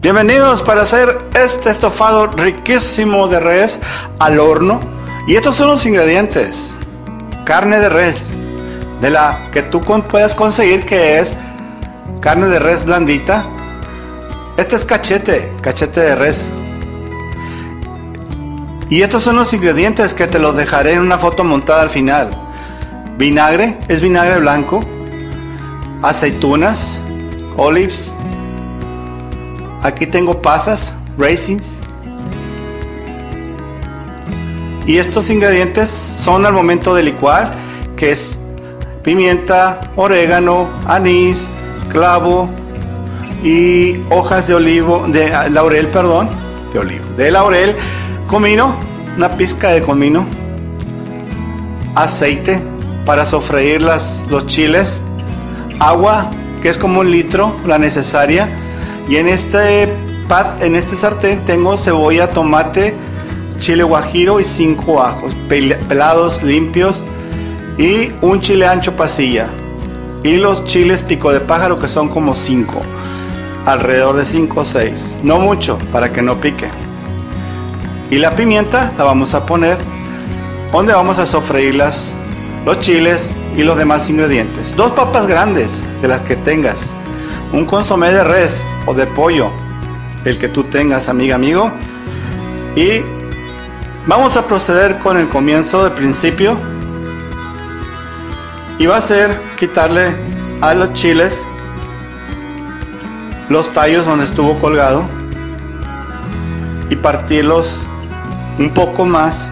Bienvenidos para hacer este estofado riquísimo de res al horno. Y estos son los ingredientes: carne de res, de la que tú puedes conseguir, que es carne de res blandita. Este es cachete de res. Y estos son los ingredientes que te los dejaré en una foto montada al final. Vinagre, es vinagre blanco. Aceitunas, olives. Aquí tengo pasas, raisins. Y estos ingredientes son al momento de licuar, que es pimienta, orégano, anís, clavo y hojas de laurel, comino, una pizca de comino, aceite para sofreír los chiles, agua, que es como 1 litro, la necesaria. Y en este sartén tengo cebolla, tomate, chile guajiro y 5 ajos pelados, limpios, y un chile ancho pasilla, y los chiles pico de pájaro, que son como 5, alrededor de 5 o 6, no mucho, para que no pique. Y la pimienta la vamos a poner donde vamos a sofreír los chiles y los demás ingredientes. 2 papas grandes, de las que tengas, un consomé de res o de pollo, el que tú tengas, amigo. Y vamos a proceder con el comienzo, del principio, y va a ser quitarle a los chiles los tallos donde estuvo colgado y partirlos un poco más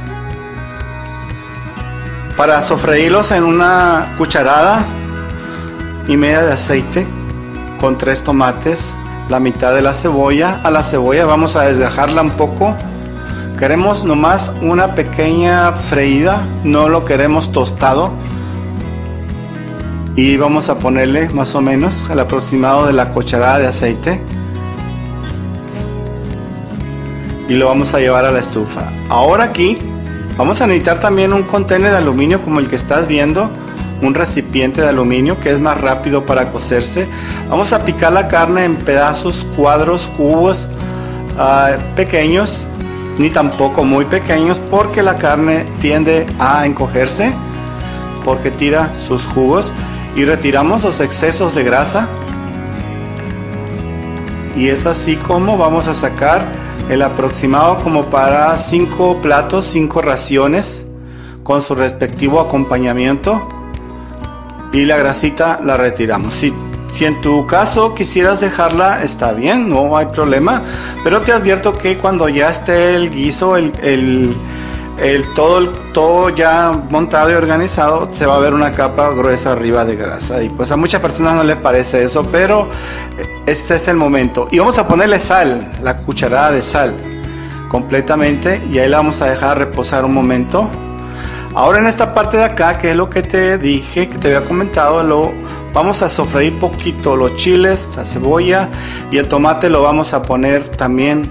para sofreírlos en una cucharada y media de aceite, con 3 tomates, la mitad de la cebolla. A la cebolla vamos a desgajarla un poco. Queremos nomás una pequeña freída, no lo queremos tostado. Y vamos a ponerle más o menos el aproximado de la cucharada de aceite. Y lo vamos a llevar a la estufa. Ahora aquí vamos a necesitar también un contenedor de aluminio como el que estás viendo. Un recipiente de aluminio, que es más rápido para cocerse. Vamos a picar la carne en pedazos, cuadros, cubos pequeños, ni tampoco muy pequeños, porque la carne tiende a encogerse, porque tira sus jugos. Y retiramos los excesos de grasa, y es así como vamos a sacar el aproximado como para 5 platos, 5 raciones, con su respectivo acompañamiento. Y la grasita la retiramos. Si en tu caso quisieras dejarla, está bien, no hay problema. Pero te advierto que cuando ya esté el guiso, todo ya montado y organizado, se va a ver una capa gruesa arriba de grasa. Y pues a muchas personas no les parece eso, pero este es el momento. Y vamos a ponerle sal, la cucharada de sal, completamente. Y ahí la vamos a dejar reposar un momento. Ahora en esta parte de acá, que es lo que te dije, que te había comentado, vamos a sofreír poquito los chiles, la cebolla y el tomate. Lo vamos a poner también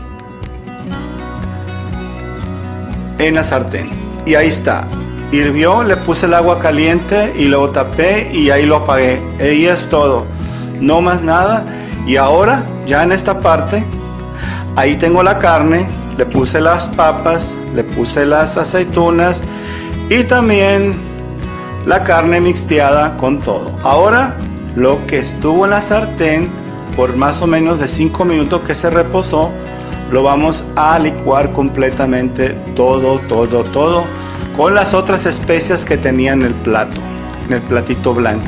en la sartén. Y ahí está, hirvió, le puse el agua caliente y luego tapé y ahí lo apagué. Ahí es todo, no más nada. Y ahora ya en esta parte, ahí tengo la carne, le puse las papas, le puse las aceitunas y también la carne mixteada con todo. Ahora lo que estuvo en la sartén por más o menos de 5 minutos que se reposó, lo vamos a licuar completamente todo con las otras especias que tenía en el plato, en el platito blanco.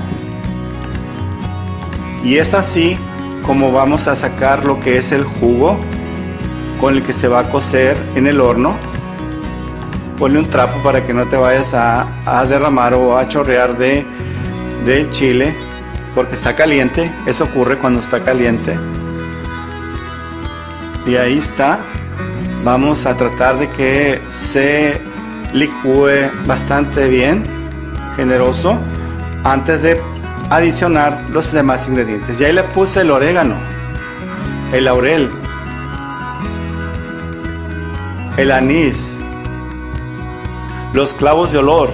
Y es así como vamos a sacar lo que es el jugo con el que se va a cocer en el horno. Ponle un trapo para que no te vayas a derramar o a chorrear del chile, porque está caliente. Eso ocurre cuando está caliente. Y ahí está. Vamos a tratar de que se licúe bastante bien, generoso, antes de adicionar los demás ingredientes. Y ahí le puse el orégano, el laurel, el anís, los clavos de olor,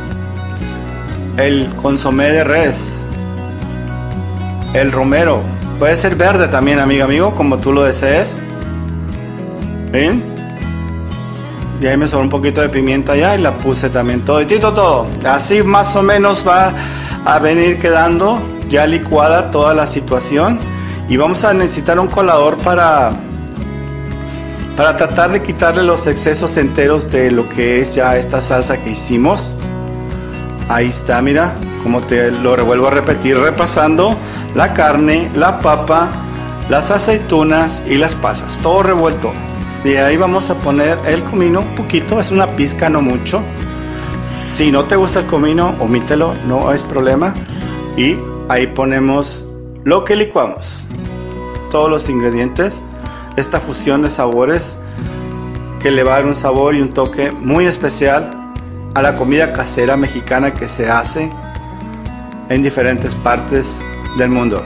el consomé de res, el romero, Puede ser verde también, amigo, como tú lo desees. ¿Ven? Y ahí me sobró un poquito de pimienta ya y la puse también todo. Así más o menos va a venir quedando ya licuada toda la situación. Y vamos a necesitar un colador para tratar de quitarle los excesos enteros de lo que es ya esta salsa que hicimos. Ahí está, mira, como te lo vuelvo a repetir, repasando la carne, la papa, las aceitunas y las pasas, todo revuelto. Y ahí vamos a poner el comino, un poquito, es una pizca, no mucho. Si no te gusta el comino, omítelo, no es problema. Y ahí ponemos lo que licuamos, todos los ingredientes, esta fusión de sabores que le va a dar un sabor y un toque muy especial a la comida casera mexicana que se hace en diferentes partes del mundo.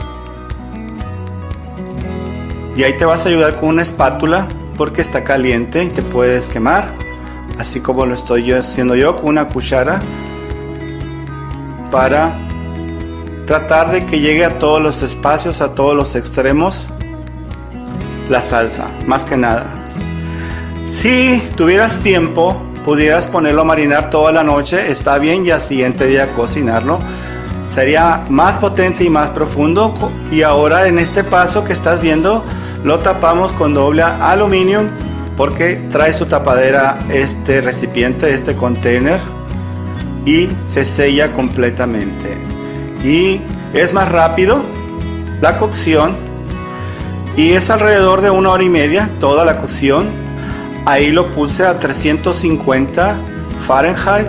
Y ahí te vas a ayudar con una espátula porque está caliente y te puedes quemar, así como lo estoy haciendo yo con una cuchara, para tratar de que llegue a todos los espacios, a todos los extremos, la salsa, más que nada. Si tuvieras tiempo, pudieras ponerlo a marinar toda la noche, está bien, y al siguiente día cocinarlo. Sería más potente y más profundo. Y ahora en este paso que estás viendo, lo tapamos con doble aluminio porque trae su tapadera este recipiente, este container, y se sella completamente. Y es más rápido la cocción y es alrededor de 1 hora y media toda la cocción. Ahí lo puse a 350 Fahrenheit,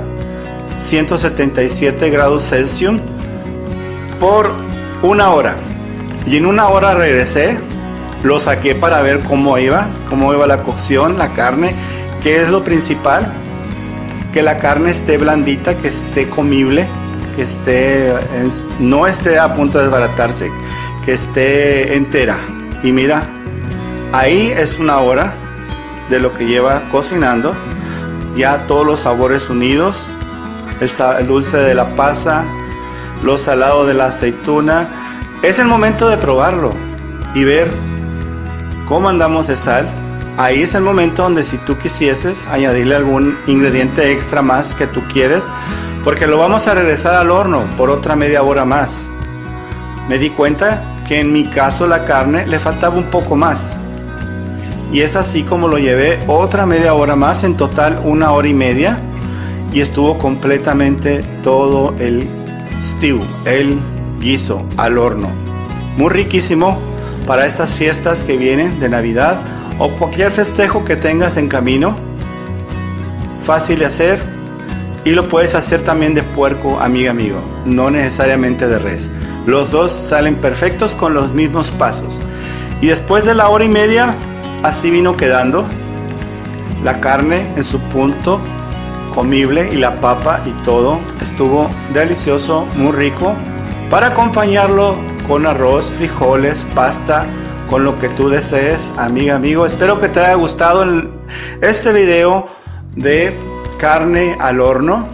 177 grados Celsius por 1 hora. Y en 1 hora regresé, lo saqué para ver cómo iba la cocción, la carne, que es lo principal, que la carne esté blandita, que esté comible, que no esté a punto de desbaratarse, que esté entera. Y mira, ahí es 1 hora de lo que lleva cocinando, ya todos los sabores unidos, el dulce de la pasa, lo salado de la aceituna. Es el momento de probarlo y ver cómo andamos de sal. Ahí es el momento donde, si tú quisieses añadirle algún ingrediente extra más que tú quieres, porque lo vamos a regresar al horno por otra media hora más. Me di cuenta que en mi caso la carne le faltaba un poco más, y es así como lo llevé otra media hora más, en total 1 hora y media, y estuvo completamente todo el stew, el guiso, al horno. Muy riquísimo para estas fiestas que vienen de Navidad o cualquier festejo que tengas en camino. Fácil de hacer, y lo puedes hacer también de puerco, amigo, no necesariamente de res. Los dos salen perfectos con los mismos pasos. Y después de la 1 hora y media, así vino quedando la carne en su punto comible, y la papa y todo. Estuvo delicioso, muy rico para acompañarlo con arroz, frijoles, pasta, con lo que tú desees, amigo. Espero que te haya gustado este video de carne al horno,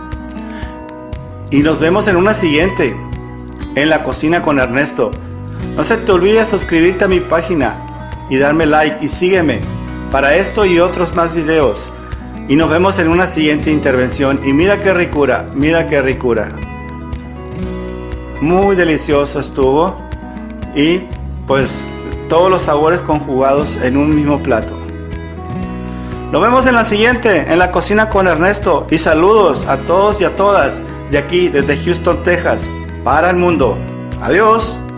y nos vemos en una siguiente en La Cocina con Ernesto. No se te olvide suscribirte a mi página y darme like, y sígueme para esto y otros más videos, y nos vemos en una siguiente intervención. Y mira qué ricura, muy delicioso estuvo, y pues todos los sabores conjugados en un mismo plato. Nos vemos en la siguiente, en La Cocina con Ernesto, y saludos a todos y a todas de aquí, desde Houston, Texas, para el mundo. Adiós.